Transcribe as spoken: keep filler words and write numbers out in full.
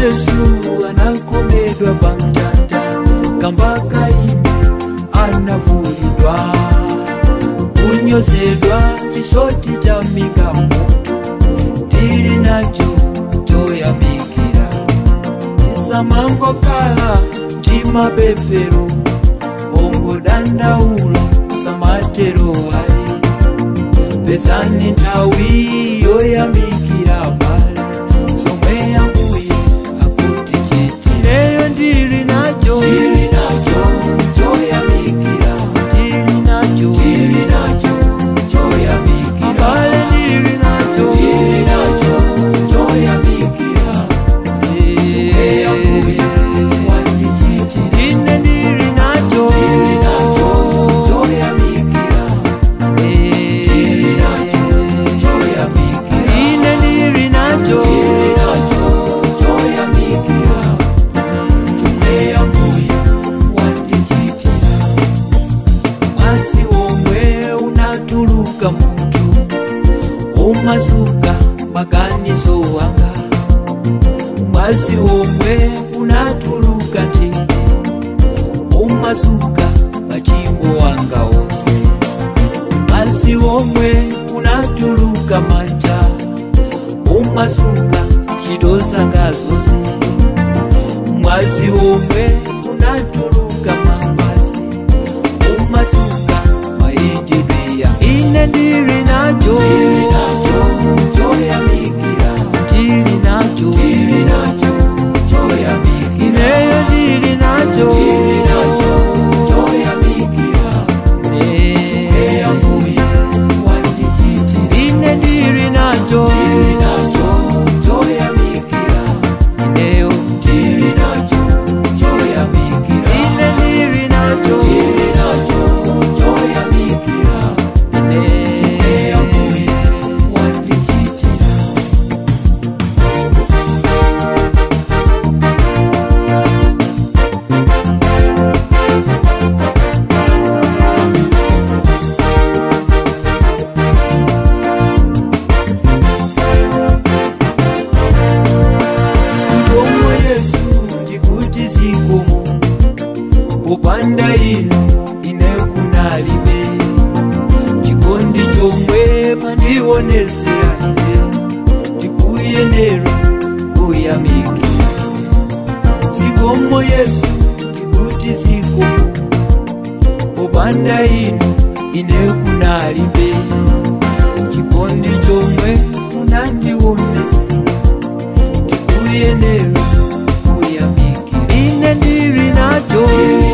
Yesu anakomedwa pamtanda, kambaka ine anavulidwa, kunyozedwa chisoti cha migambo, tili nacho choyamikira. Samango kala chima pepero, bongo danda ulo samatero wai, pesani tawi yoyamikira pale, somwe yanguye akuti chiti. Neyo ndili nacho, ndili nacho choyamikira, ndili nacho, ndili nacho choyamikira, pale ndili nacho, ndili nacho choyamikira. Eee yanguye wandi chiti, ine ndili nacho, ndili nacho choyamikira. Eee ndili nacho choyamikira, ine ndili nacho, ndili nacho choyamikira. Chumwe yanguye wandi chiti. Mwasi omwe unatuluka mutu, umasuka maganizo wanga. Mwasi omwe unatuluka tiki, umasuka machimbo wanga onse. Mwasi omwe unatuluka manja, umasuka chidoza ngazose. Mwasi omwe unatuluka mabasi, umasuka maendelea. Ine ndili nacho, ndili nacho choyamikira, ndili nacho, ndili nacho choyamikira. Neyo ndili nacho, ndili nacho choyamikira. Eee yanguye wandi chiti, ine ndili nacho, ndili nacho choyamikira. Neyo ndili nacho choyamikira, ine ndili nacho, ndili nacho choyamikira. Eee yanguye wandi chiti. Sikomo Yesu ndikuti sikomo, popanda ino ine kunalibe. Chikondi chomwe mandionesera ine, ndikuyenera kuyamikira. Sikomo Yesu ndikuti sikomo, popanda ino ine kunalibe. Chikondi chomwe munandionesera, ndikuyenera kuyamikira. Ine ndili nacho, ndili